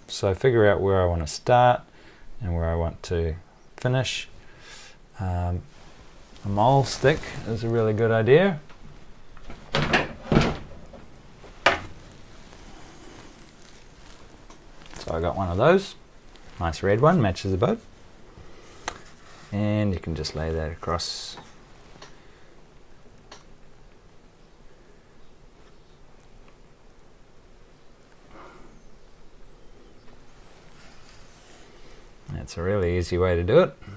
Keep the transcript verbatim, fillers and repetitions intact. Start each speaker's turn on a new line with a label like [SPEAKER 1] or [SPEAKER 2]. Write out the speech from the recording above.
[SPEAKER 1] So figure out where I want to start and where I want to finish. Um, a Mahl stick is a really good idea. So I got one of those. Nice red one, matches the boat. And you can just lay that across. That's a really easy way to do it.